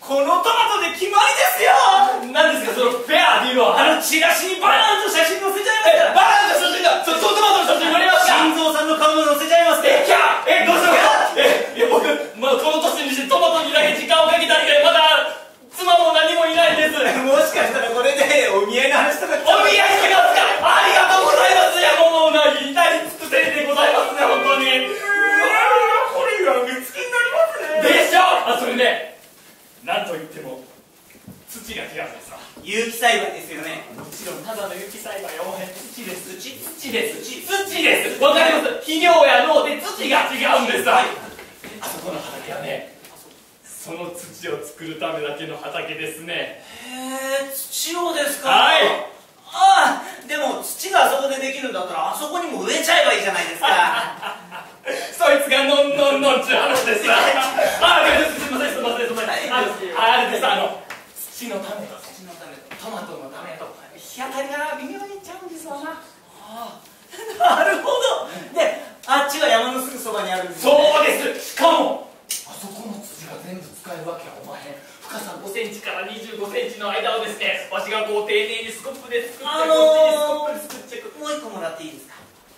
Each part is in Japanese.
このトマトで決まりですよ。 何ですかそのフェアっていうのは。 チラシにバナナと写真載せちゃいますから。 バナナと写真だ。そのトマトの写真もありますか。 心臓さんの顔も載せちゃいますね。 どうしようか。いや僕まだこの年にしてトマトにだけ時間をかけた以外まだ妻も何もいないです。 もしかしたらこれでお見合いの話とか。 お見合いしますか。ありがとうございます。いやもうなりたい尽くせりでございますね本当に。 これが目つきになりますね。 でしょ。それねなんといっても土が違うんですわ。 有機栽培ですよね。 もちろんただの有機栽培はおへん土です。土ですわかります。肥料や農で土が違うんですわ。あそこの畑はねその土を作るためだけの畑ですね。 へえ、土をですか。 はい。 ああ、でも土があそこでできるんだったらあそこにも植えちゃえばいいじゃないですか。 そいつがのんのんのんちゅう話ですわ。すいませんあれです土のためとトマトのためと日当たりが微妙にいっちゃうんですわな。 なるほど。で、あっちは山のすぐそばにあるんですね。 そうです。しかもあそこの土が全部使えるわけはおまへん。深さ5センチから25センチの間をですねわしがこう丁寧にスコップで作ってこっちにスコップで作ってもう一個もらっていいですか。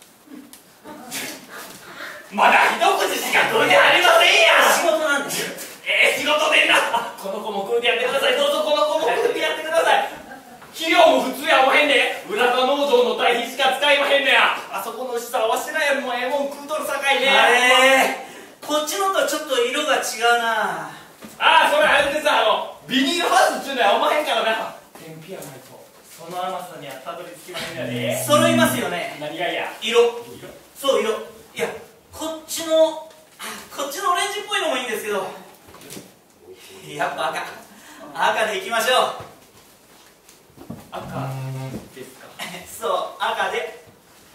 まだ一口しか食うてありませんや。 仕事なんですよ。 仕事でんな。この子も食うてやってください。どうぞこの子も食うてやってください。肥料も普通やおへんで。浦田農場の堆肥しか使いまへんねや。あそこの下はわしらよりもええもん食うとるさかいね。 こっちのとちょっと色が違うな。 それあれです。ビニールハウスっちゅうのはおまへんからな。天日やないとその甘さにはたどり着きまへんやで。 揃いますよね。 何がいや。 色。そう、色。いや、こっちのオレンジっぽいのもいいんですけど、やっぱ赤でいきましょう。 赤ですか。 そう、赤で。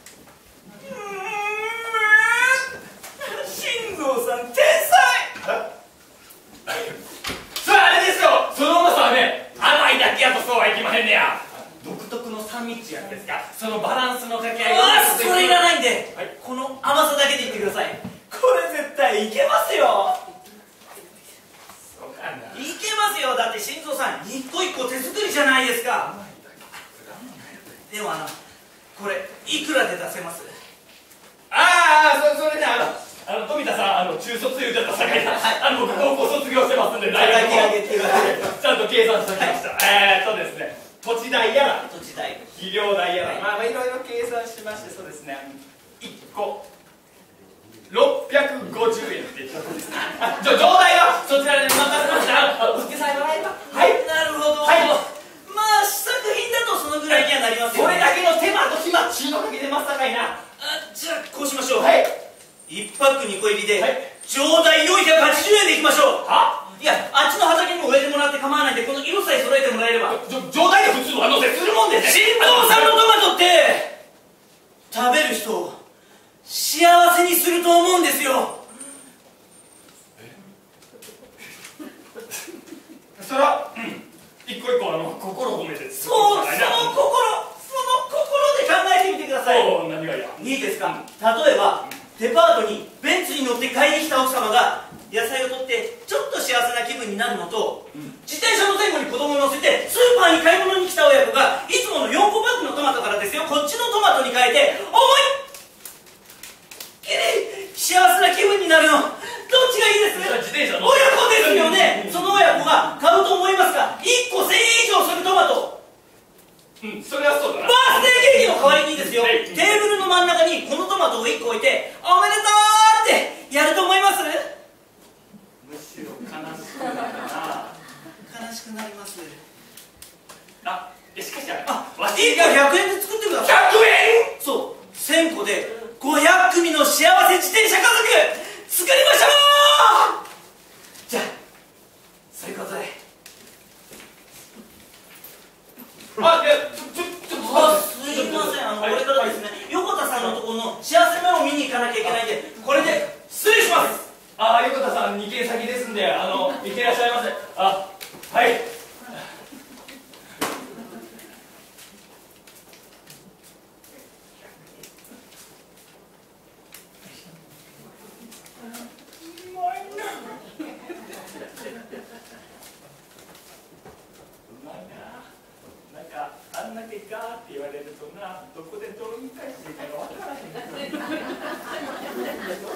心臓さん天才。 それあれですよ。その甘さはね甘いだけやとそうはいきまへんねや。独特の酸味っちゅうやつですか。そのバランスの掛け合いが。 それいらないんで、 はい、 この甘さだけでいってください。これ絶対いけますよ。 そうかな。 いけますよ。だって心臓さん一個一個手作りじゃないですか。でもこれいくらで出せます？ それね富田さん中卒言うてたさかいな。僕高校卒業してますんで大学もちゃんと計算しておきました。ですね土地代やら肥料代やらいろいろ計算しましてそうですね1個650円って言ったとですね。状態はそちらで任せました。売ってさえもらえば。はい、 なるほど。 はい、 まあ試作品だとそのぐらいにはなりますよね。 それだけの手間と暇ちゅうのかけてますさかいな。 じゃあこうしましょう。 はい、 1パック2個入りで、 はい、 上代480円でいきましょう。 はいや、あっちの畑にも植えてもらって構わないんで、この色さえ揃えてもらえれば。 状態で普通上乗せするもんですね。 心臓さんのトマトって食べる人を幸せにすると思うんですよ。 それは一個一個心を込めて。 その心で考えてみてください。 何がいや。 いいですか。例えばデパートにベンツに乗って買いに来た奥様が野菜を取ってちょっと幸せな気分になるのと、自転車の前後に子供を乗せてスーパーに買い物に来た親子がいつもの4個パックのトマトからですよ、こっちのトマトに変えて思いっきり幸せな気分になるの、どっちがいいです？ 自転車の親子ですよね。その親子が買うと思いますか？1個1000円以上するトマト。 それはそうだな。 バースデーケーキの代わりにですよ、テーブルの真ん中にこのトマトを1個置いておめでとうってやると思います？ むしろ悲しくなるな。 悲しくなります。 しかし 1個100円で作ってください。 100円？ そう、1000個で500組の幸せ自転車家族作りましょう。じゃあそういうことで。すいません、これからですね、横田さんのところの幸せ目を見に行かなきゃいけないんで、これで失礼します。 横田さん2軒先ですんで行ってらっしゃいませ。はい。 な、どこでどう言い返していいか分からへん。